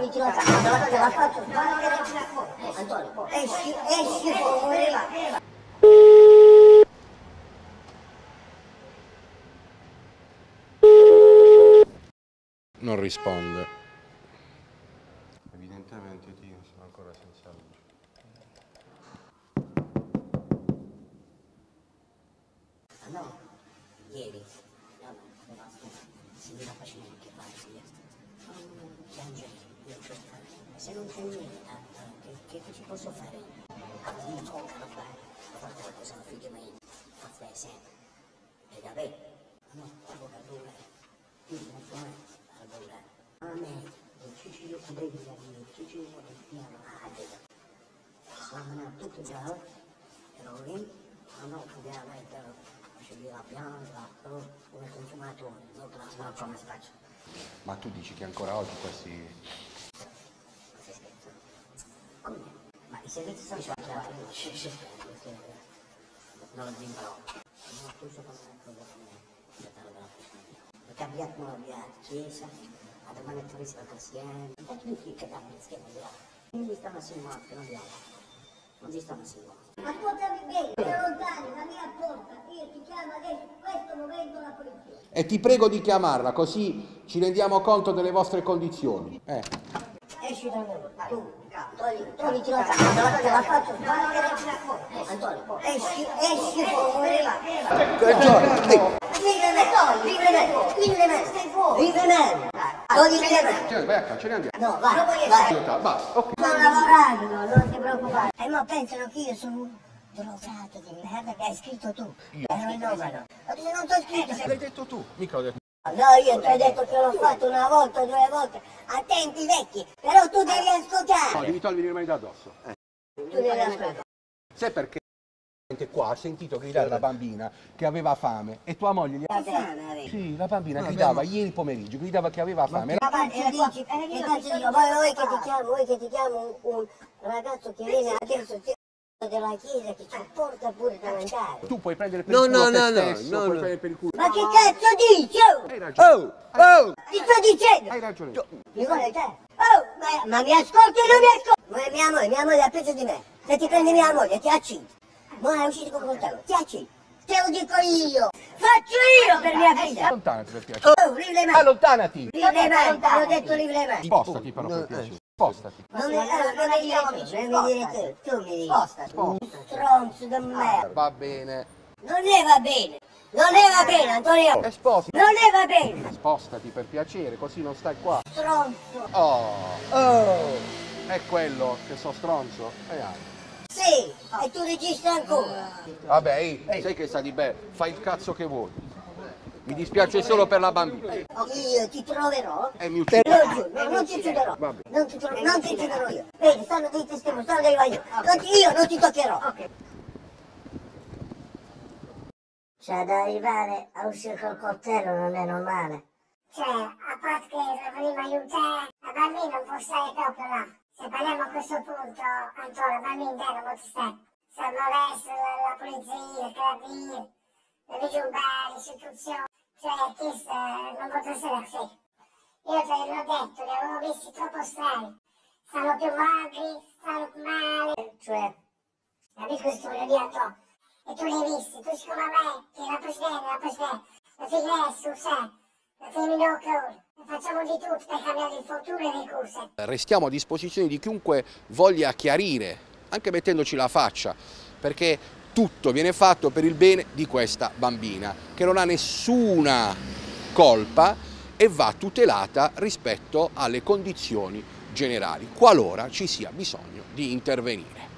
Tony ti lo sa, te la faccio Antonio, esci fuori là. Non risponde. Evidentemente Tino sono ancora senza luce. No, ieri, si mi facendo che fare, piangere, se non c'è niente, che ci posso fare? Mi toccano fare, quante volte sono figli miei, fa sempre, e da me, no, devo perdonare, io non so perdonare, a me, ci io devi dire, ci io piano, sono tutto già, ero lì, non ho cambiato, scegli la pianta, come consumatore, non come faccio. Ma tu dici che ancora oggi questi... Come? Ma i servizi sono sbagliati, non lo dico. Non tu secondo me ho cambiato la chiesa, a domani turista paziente, e tutti che danno le schede di là. Non gli stanno a morte, non gli altri. Non gli stanno a morte. Ascoltami bene, sei lontano, la mia porta, io ti chiamo adesso, in questo momento la polizia. E ti prego di chiamarla, così ci rendiamo conto delle vostre condizioni. Esci da me, tu, togli ti lo sa, te la faccio, Antonio, esci fuori là. Vive me, stai fuori, vive me. Togliti le me. Vai a casa, ce ne andiamo. No, vai. Va, ok. Sto lavorando, non ti preoccupare. Ma pensano che io sono un drogato di merda che hai scritto tu. Ero in nomado. Ma se non t'ho scritto... L'hai detto tu, mica ho detto. No, io ti ho detto che l'ho fatto una volta, 2 volte, a tempi vecchi. Però tu devi ascoltare. No, devi togliere le mani da addosso. Tu devi ascoltare. Sai perché? Qua ha sentito gridare la bambina che aveva fame e tua moglie gli ha... Sì, la bambina gridava ieri pomeriggio, gridava che aveva fame. E dici, e cazzo dico, vuoi che ti chiamo un ragazzo che viene adesso della chiesa che ci porta pure da mangiare. Tu puoi prendere per il culo te stesso, puoi prendere per il culo. Ma che cazzo dici? Hai ragione. Ti sto dicendo! Hai ragione. Mi vuole te? Ma mi ascolti o non mi ascolti? Mia moglie è peggio di me. Se ti prendi mia moglie, ti accingi. Ma è uscito con coltello, ti accingi. Te lo dico io! Faccio io per mia figlia! Allontanati per piacere. Levi le mani! Allontanati! Levi le mani! Ti ho detto levi le mani! Spostati però per piacere. Spostati. Non mi dire tu mi dici. Spostati. Stronzo di merda. Va bene. Non ne va bene. Non ne va bene, Antonio. E sposti. Non ne va bene. Spostati per piacere, così non stai qua. Stronzo. È quello che so stronzo. Sì, e tu registri ancora. Vabbè, sai che sa di bene, fai il cazzo che vuoi. Mi dispiace solo per la bambina. Io ti troverò. E mi uccidi. Non ti ucciderò. Non ti ucciderò io. Vedi, stanno dei testimoni, stanno dei guaglioni. Io non ti toccherò. Cioè, ad arrivare a uscire col coltello non è normale. Cioè, a parte che prima aiutare, la bambina non può stare proprio là. Se parliamo a questo punto, Antonio, la bambina non può stare. Siamo verso la polizia, il carabinieri, le vigili, l'istituzione. Cioè, questo non potrà essere così. Io te l'ho detto, li avevo visti troppo strani. Stanno più magri, stanno più male. Cioè, capisco che ti voglio dire troppo. E tu li hai visti, tu siccome a me, che la presidente, la figlia su sé, la femmina che facciamo di tutto per cambiare il futuro e le cose. Restiamo a disposizione di chiunque voglia chiarire, anche mettendoci la faccia, perché tutto viene fatto per il bene di questa bambina, che non ha nessuna colpa e va tutelata rispetto alle condizioni generali, qualora ci sia bisogno di intervenire.